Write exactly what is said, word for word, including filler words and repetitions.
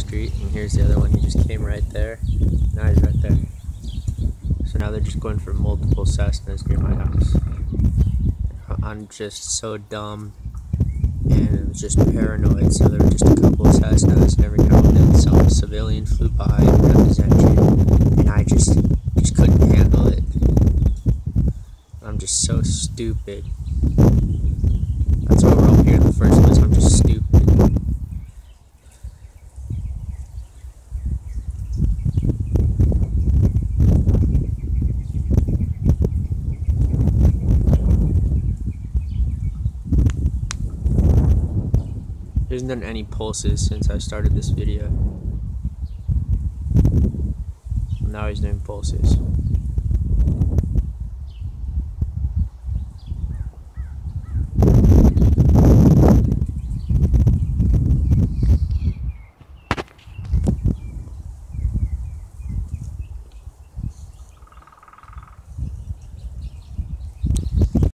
street, and here's the other one. He just came right there. Now he's right there. So now they're just going for multiple Cessnas near my house. I'm just so dumb, and it was just paranoid. So there were just a couple of Cessnas, and every now and then some civilian flew by and got his entry, and I just just couldn't handle it. I'm just so stupid. That's why we're all here in the first place. I'm just stupid. There hasn't done any pulses since I started this video. Now he's doing pulses.